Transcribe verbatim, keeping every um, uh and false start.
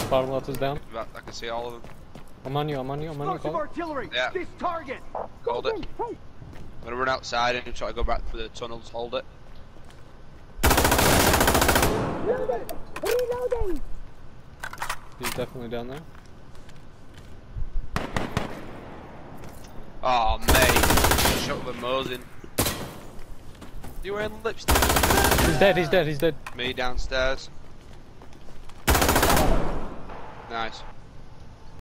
Bottom left is down. I can see all of them. I'm on you, I'm on you, I'm on you. Explosive artillery! Yeah. This target! Hold it. I'm gonna run outside and try to go back through the tunnels. Hold it. Reloading! Reloading! He's definitely down there. Oh, mate. Shot with a Mosin. You wearing lipstick? He's dead, he's dead, he's dead. Me downstairs. Nice.